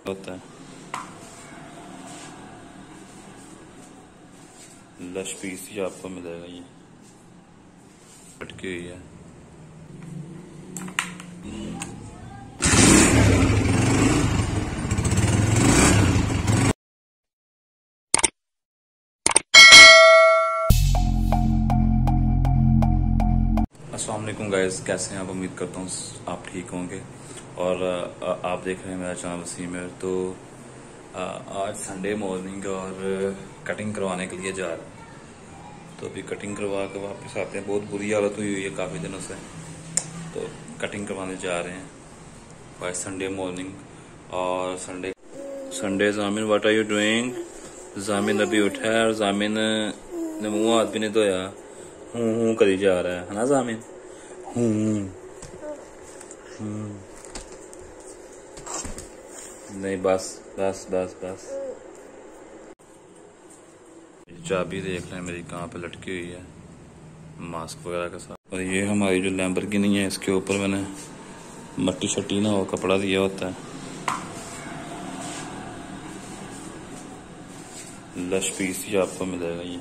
होता है। Lush piece ही आपको मिलेगा, ये लटकी हुई है। अस्सलाम वालेकुम गाइस, कैसे हैं आप? उम्मीद करता हूँ आप ठीक होंगे। और आप देख रहे हैं मेरा चैनल वसीम है। तो आज संडे मॉर्निंग और कटिंग करवाने के लिए जा रहे हैं। तो अभी कटिंग करवा के वापस आते हैं। बहुत बुरी हालत हुई है काफ़ी दिनों से, तो कटिंग करवाने जा रहे हैं बाय संडे मॉर्निंग। और Sunday Jamin what are you doing? Jamin अभी उठा है और जामिन ने मुँह हाथ भी नहीं धोया, हूँ करी जा रहा है ना जामिन? नहीं, बस बस बस बस। चाबी देख लें मेरी कहाँ पे लटकी हुई है, मास्क वगैरह के साथ। और ये हमारी जो लैम्बोर्गिनी है, इसके ऊपर मैंने मट्टी शट्टी ना हो कपड़ा दिया होता है। लश पीस ही आपको मिलेगा ये।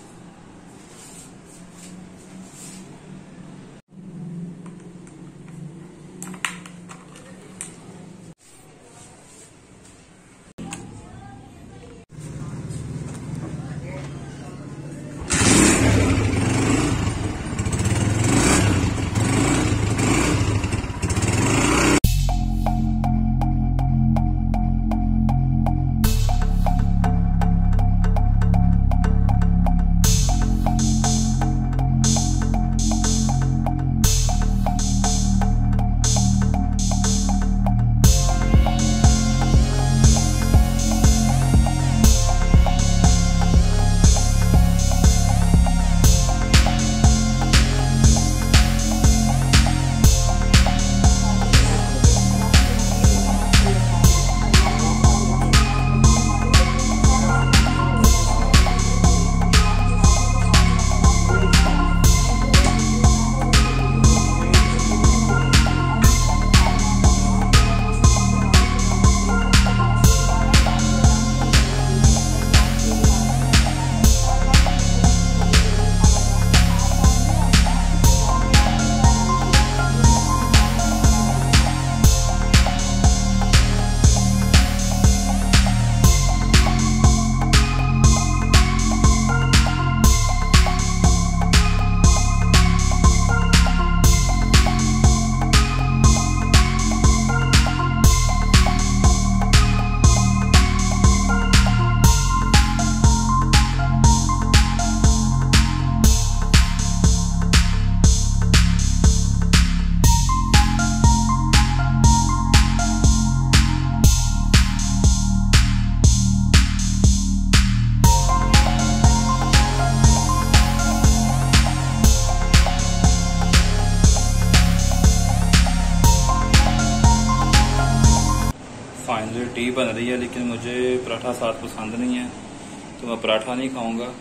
फाइनली टी बन रही है, लेकिन मुझे पराठा साथ पसंद नहीं है, तो मैं पराठा नहीं खाऊंगा।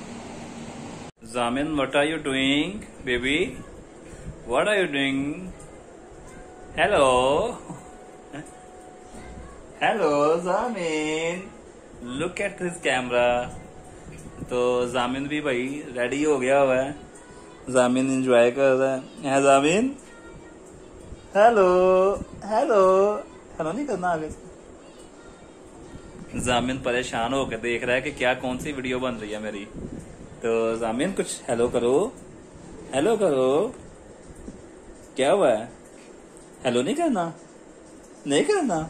Jamin what are you doing baby? What are you doing? Hello hello Jamin, look at this camera. तो जामिन भी भाई रेडी हो गया हुआ है, जामिन एंजॉय कर रहा है जामिन? हेलो हेलो हेलो नहीं करना आगे। जामिन परेशान होकर देख रहा है कि क्या कौन सी वीडियो बन रही है मेरी। तो जामिन कुछ हेलो करो, हेलो करो। क्या हुआ है? हेलो नहीं करना? नहीं करना?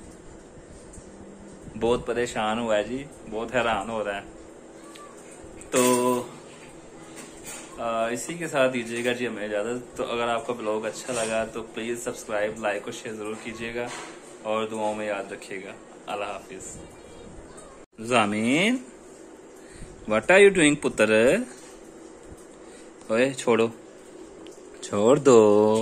बहुत परेशान हुआ है जी, बहुत हैरान हो रहा है। तो इसी के साथ दीजिएगा जी हमें इजाजत। तो अगर आपका ब्लॉग अच्छा लगा तो प्लीज सब्सक्राइब, लाइक और शेयर जरूर कीजिएगा और दुआओं में याद रखिएगा। अल्लाह हाफिज। जामिन व्हाट आर यू डूइंग पुत्र? ओए छोड़ो, छोड़ दो।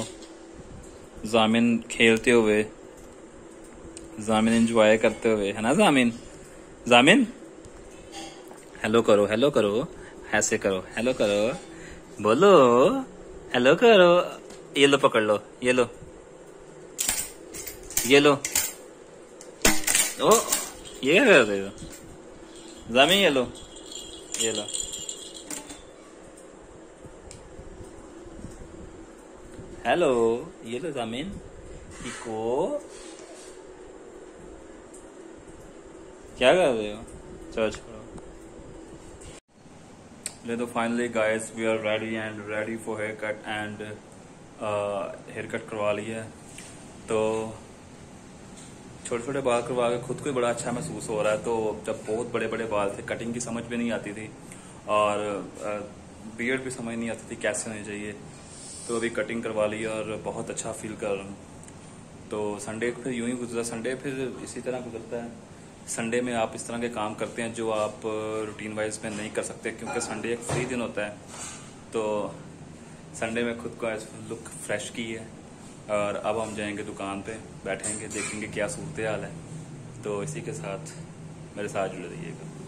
जामिन खेलते हुए, जामिन एंजॉय करते हुए, है ना जामिन? जामिन हेलो करो, हेलो करो, ऐसे करो, हेलो करो, बोलो हेलो करो। ये लो पकड़ लो, ये लो, ये लो, ओ ये क्या कर रहे हो जामी? ये लो, ये लो। हेलो, ये लो जामिन। इको क्या कर रहे हो? चलो छोड़ो। ले तो finally guys we are ready and ready for hair cut and hair cut करवा लिया है। तो छोटे छोटे बाल करवा के खुद को ही बड़ा अच्छा महसूस हो रहा है। तो जब बहुत बड़े बड़े बाल थे, कटिंग की समझ भी नहीं आती थी और बियर्ड भी समझ नहीं आती थी कैसे होनी चाहिए। तो अभी कटिंग करवा ली और बहुत अच्छा फील कर रहा हूँ। तो संडे फिर यूं ही गुजरा, संडे फिर इसी तरह गुजरता है। संडे में आप इस तरह के काम करते हैं जो आप रूटीन वाइज में नहीं कर सकते, क्योंकि संडे एक फ्री दिन होता है। तो संडे में खुद को लुक फ्रेश की है और अब हम जाएंगे दुकान पे, बैठेंगे, देखेंगे क्या सूरत हाल है। तो इसी के साथ मेरे साथ जुड़ रहिएगा।